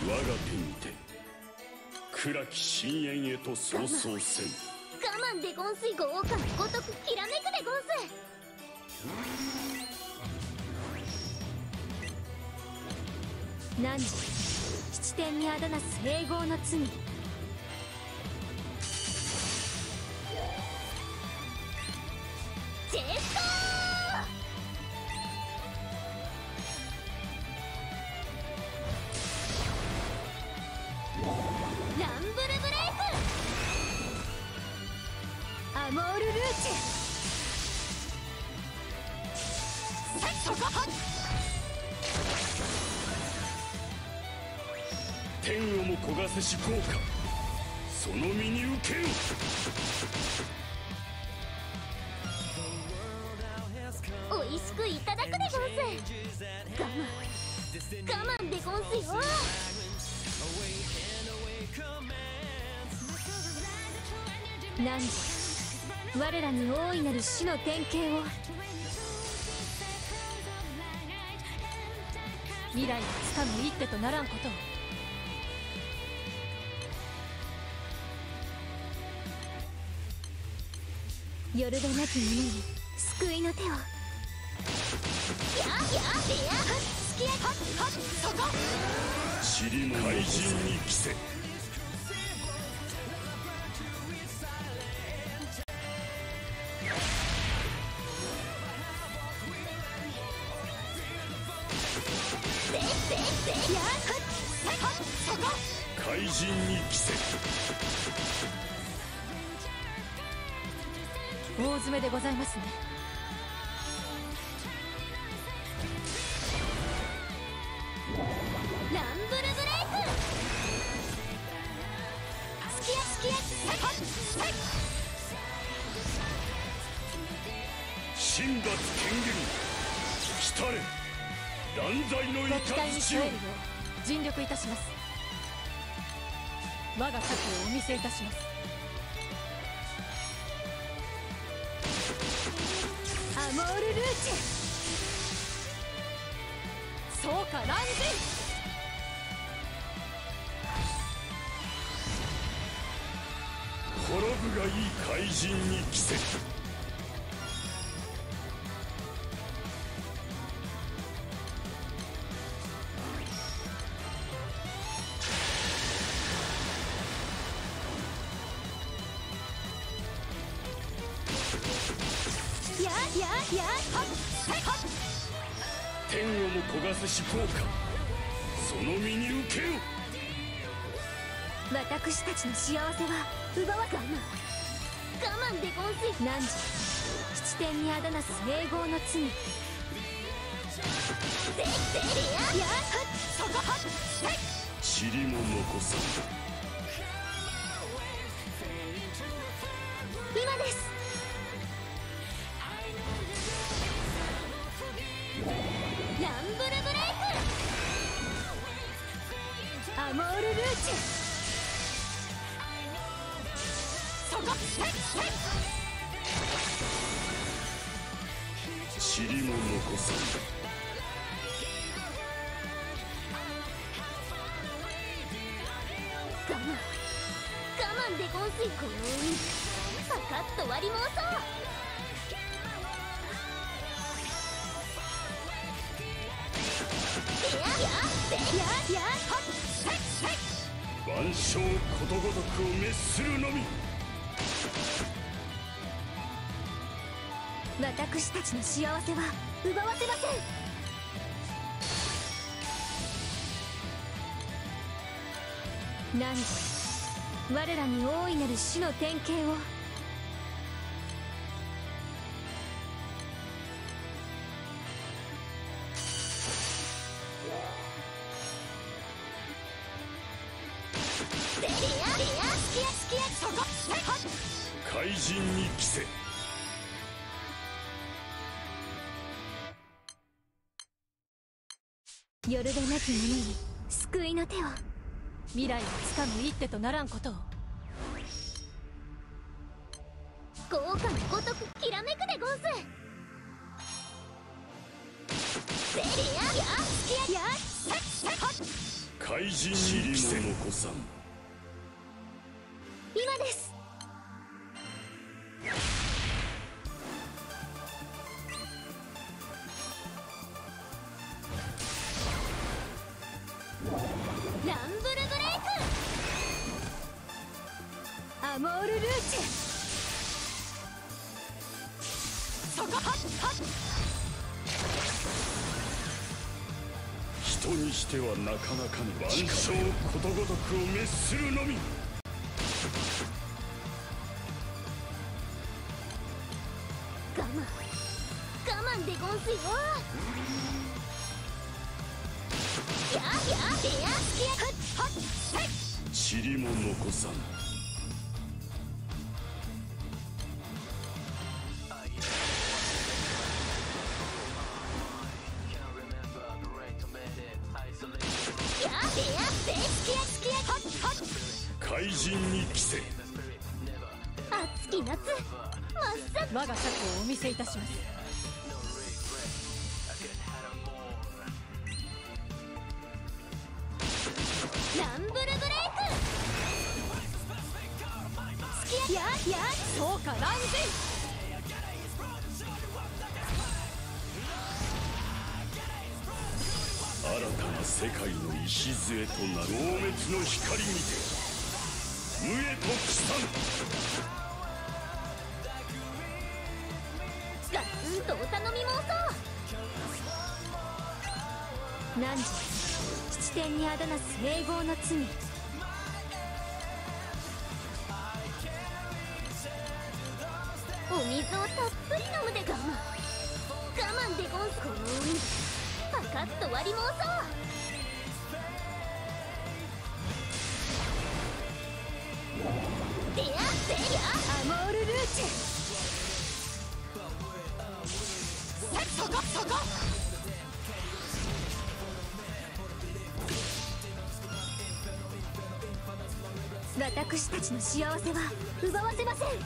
我が手にて暗き深淵へと早々せん。 我慢でゴンス。豪華のごとくきらめくでゴンス。汝七天にあだなす併合の罪。チェストランブルブレイク。アモールルーチェ。そこはっ。 天をも焦がせし効果、その身に受けよ。 おいしくいただくでゴンス。我慢でゴンスよ。何我らに大いなる死の典型を。 未来をつかむ一手とならんことを。 夜でなき者に救いの手を。ややすきやはっはっそこ。 塵も怪人に着せ。怪人に着せ。 大詰めでございますね。 ランブルブレイク。すきやすきや神奪権限来たれ。断罪のご期待に雷を。 添えるよう尽力いたします。我が策をお見せいたします。 アモールルーチェ。 そうかラン滅ぶがいい怪人に着せ。天をも焦がせし効果、その身に受けよ。 私たちの幸せは奪わ我慢でゴンス。汝七天にあだなす併合の罪。 塵も残さん。 今です。ランブルブレイク。アモールルーチェ。 塵も残さん。 我慢でゴンス。この海パカッと割り申そう。 万象ことごとくを滅するのみ。 私たちの幸せは奪わせません。汝我らに大いなる死の典型を。 怪人に着せ。 夜でなき者に救いの手を。 未来をつかむ一手とならんことを。 豪華のごとくきらめくでゴンス。 怪人に着せ残さん。 今です。ランブルブレイク。アモールルーチェ。そこはっはっ。 人にしてはなかなかに万象ことごとくを滅するのみ。 我慢でゴンスよ。ややベアスキアフッハッヘイ。 塵も残さん。怪人に着せ。 暑き夏真っ青。 我が車庫をお見せいたします。 ランブルブレイク。スキアやそうかランジ新たな世界の礎となる情滅の光にて無へと帰参。 ガツンとお頼み申そう。汝七天にあだなす永劫の罪。お水をたっぷり飲むで我慢でゴンス。この海パカッと割り申そう。デアセリアアモールルーチェ。そこ私たちの幸せは奪わせません。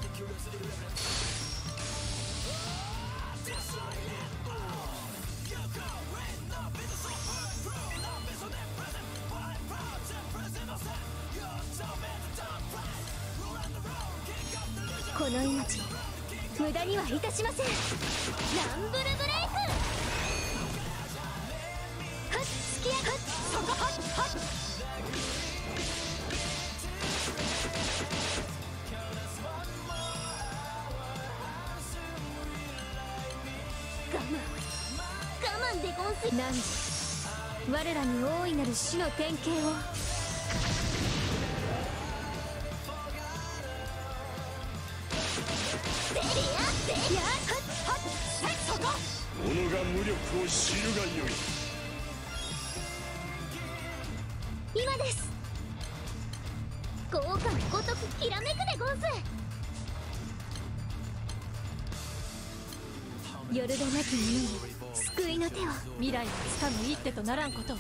この命無駄にはいたしません。ランブルブレイク。はっスキアはっそこはっはっ。我慢でゴンス。汝我らに大いなる死の典型を。 己が無力を知るがよい。 今です。豪華のごとくきらめくでゴンス。夜でなき者に救いの手を。 未来をつかむ一手とならんことを。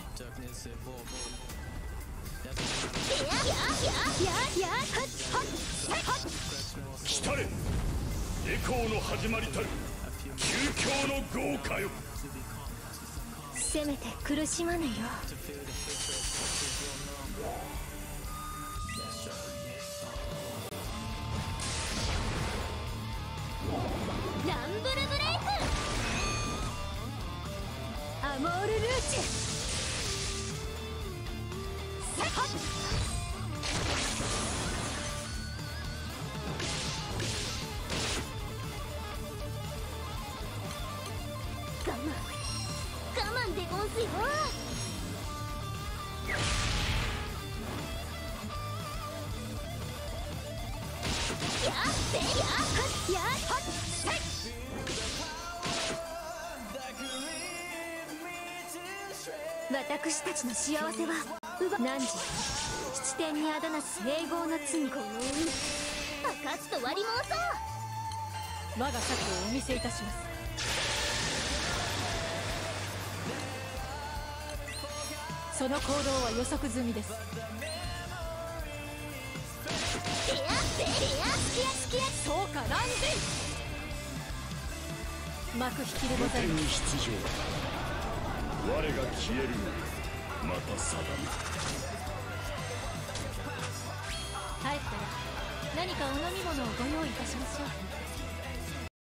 来たれエコーの始まりたる究極の豪華よ。 せめて苦しまぬよう。ランブルブレイク。アモールルーチェ。我慢でゴンスよ。私たちの幸せは汝七天にあだなす永劫の罪。この海パカッと割り申そう。 我が策をお見せいたします。その行動は予測済みです。そうかランジ幕引きでございます。 出場我が消えるまた定め。 帰ったら何かお飲み物をご用意